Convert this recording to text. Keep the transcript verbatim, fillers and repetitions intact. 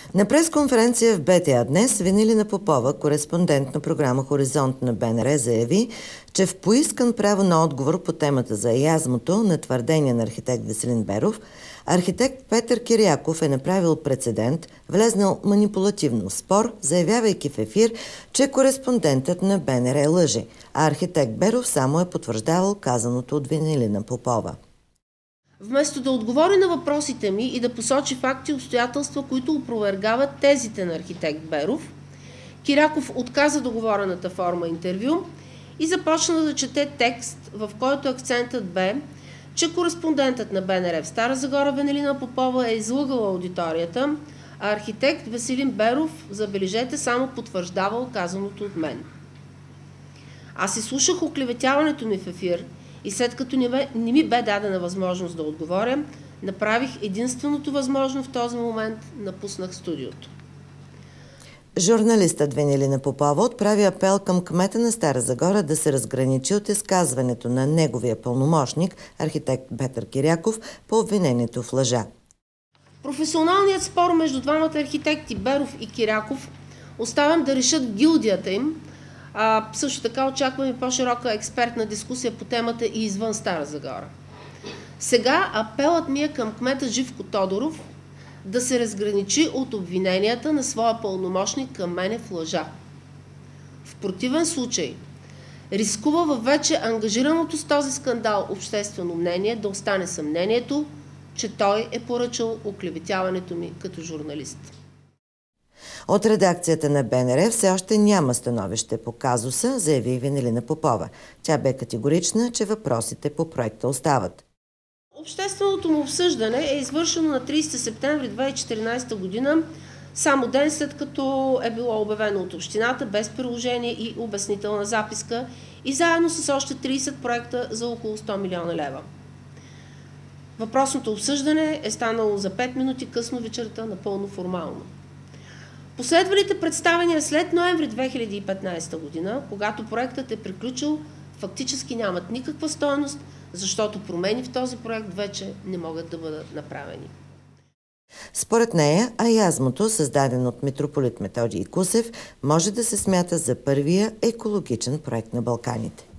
На пресконференция в Б Т А днес Венелина Попова, кореспондент на програма Хоризонт на Б Н Р, заяви, че в поискан право на отговор по темата за язмото на твърдение на архитект Веселин Беров, архитект Петър Киряков е направил прецедент, влезнал манипулативно в спор, заявявайки в ефир, че кореспондентът на Б Н Р лъже, а архитект Беров само е потвърждавал казаното от Венелина Попова. Вместо да отговори на въпросите ми и да посочи факти и обстоятелства, които опровергават тезите на архитект Беров, Киряков отказа договорената форма интервю и започна да чете текст, в който акцентът бе, че кореспондентът на Б Н Р в Стара Загора Венелина Попова е излъгала аудиторията, а архитект Веселин Беров, забележете, само потвърждавал казаното от мен. Аз изслушах оклеветяването ми в ефир и след като не, не ми бе дадена възможност да отговоря, направих единственото възможно в този момент, напуснах студиото. Журналистът Венелина Попова отправи апел към кмета на Стара Загора да се разграничи от изказването на неговия пълномощник, архитект Петър Киряков, по обвинението в лъжа. Професионалният спор между двамата архитекти Беров и Киряков оставям да решат гилдията им. А, също така очакваме по-широка експертна дискусия по темата и извън Стара Загора. Сега апелът ми е към кмета Живко Тодоров да се разграничи от обвиненията на своя пълномощник към мене в лъжа. В противен случай рискува във вече ангажираното с този скандал обществено мнение да остане съмнението, че той е поръчал оклеветяването ми като журналист. От редакцията на Б Н Р все още няма становище по казуса, заяви Венелина Попова. Тя бе категорична, че въпросите по проекта остават. Общественото му обсъждане е извършено на тридесети септември две хиляди и четиринадесета година, само ден след като е било обявено от общината, без приложение и обяснителна записка и заедно с още тридесет проекта за около сто милиона лева. Въпросното обсъждане е станало за пет минути късно вечерта, напълно формално. Последвалите представения след ноември две хиляди и петнадесета година, когато проектът е приключил, фактически нямат никаква стойност, защото промени в този проект вече не могат да бъдат направени. Според нея, аязмото, създаден от митрополит Методий Кусев, може да се смята за първия екологичен проект на Балканите.